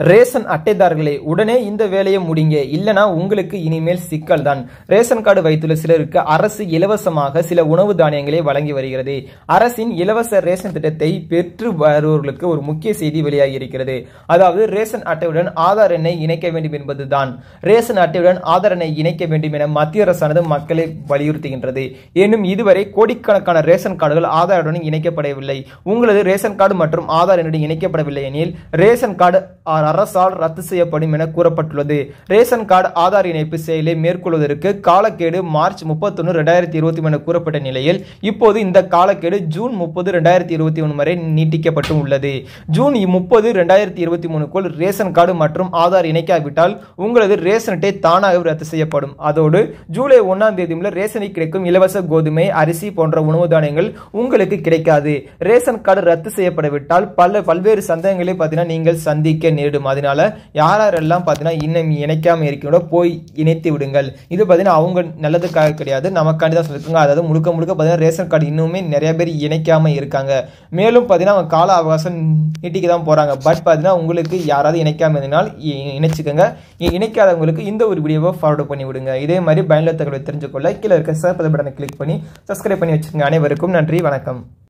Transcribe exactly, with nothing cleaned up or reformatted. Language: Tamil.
ரேஷன் அட்டைதாரர்களே உடனே இந்த வேலையை முடிங்க, இல்லனா உங்களுக்கு இனிமேல் சிக்கல் தான். ரேஷன் கார்டு வைத்துள்ள சிலருக்கு அரசு இலவசமாக சில உணவு தானியங்களை வழங்கி வருகிறது. அரசின் இலவச ரேஷன் திட்டத்தை பெற்று வருவர்களுக்கு ஒரு முக்கிய செய்தி வெளியாகி இருக்கிறது. அதாவது ரேஷன் அட்டையுடன் ஆதார் எண்ணை இணைக்க வேண்டும் என்பதுதான். ரேஷன் அட்டையுடன் ஆதார் எண்ணை இணைக்க வேண்டும் என மத்திய அரசானது மக்களை வலியுறுத்துகின்றது. எனும் இதுவரை கோடிக்கணக்கான ரேஷன் கார்டுகள் ஆதாருடன் இணைக்கப்படவில்லை. உங்களது ரேஷன் கார்டு மற்றும் ஆதார் எண்ணுடன் இணைக்கப்படவில்லை எனில் ரேஷன் கார்டு அரசால் ரத்து செய்யப்படும் என கூறப்பட்டுள்ளது. ரேஷன் கார்டு ஆதார் இணைப்பு செயலை மேற்கொள்வதற்கு காலக்கெடு மார்ச் முப்பத்தொன்னு இரண்டாயிரத்தி இருபத்தி மூணு கூறப்பட்ட நிலையில் இப்போது இந்த காலக்கெடு ஜூன் முப்பது இரண்டாயிரத்தி இருபத்தி மூணு வரை நீட்டிக்கப்பட்டு உள்ளது. ஜூன் முப்பது இரண்டாயிரத்தி இருபத்தி மூணுக்குள் ரேஷன் கார்டு மற்றும் ஆதார் இணைக்காவிட்டால் உங்களது ரேஷன் அட்டை தானாக ரத்து செய்யப்படும். அதோடு ஜூலை ஒன்னாம் தேதி முதல் ரேஷனில் கிடைக்கும் இலவச கோதுமை, அரிசி போன்ற உணவு தானியங்கள் உங்களுக்கு கிடைக்காது. ரேஷன் கார்டு ரத்து செய்யப்படவிட்டால் பல பல்வேறு சந்தேகங்களை பார்த்தீங்கன்னா நீங்கள் சந்திக்க நேரிடும். அதனால யாரெல்லாம் பார்த்தீங்கன்னா இன்னும் இணைக்காம இருக்கீங்களோ போய் இணைத்து விடுங்கள். இது பார்த்தீங்கன்னா அவங்க நல்லதுக்காக கிடையாது, நமக்காண்டி தான் சொல்லிருக்காங்க. அதாவது முழுக்க முழுக்க பார்த்தீங்கன்னா ரேஷன் கார்டு இன்னுமே நிறைய பேர் இணைக்காம இருக்காங்க. மேலும் பார்த்தீங்கன்னா அவங்க கால அவகாசம் நீட்டிக்க தான் போறாங்க. பட் பார்த்தீங்கன்னா உங்களுக்கு யாராவது இணைக்காம இருந்தால் இணைச்சுக்கோங்க. இணைக்காதவங்களுக்கு இந்த ஒரு வீடியோவை ஃபார்வர்ட் பண்ணி விடுங்க. இதே மாதிரி பயனுள்ள தகவலை தெரிஞ்சுக்கொள்ள கீழே இருக்க சப்ஸ்கிரைப் பட்டனை கிளிக் பண்ணி சப்ஸ்கிரைப் பண்ணி வச்சுக்கோங்க. அனைவருக்கும் நன்றி, வணக்கம்.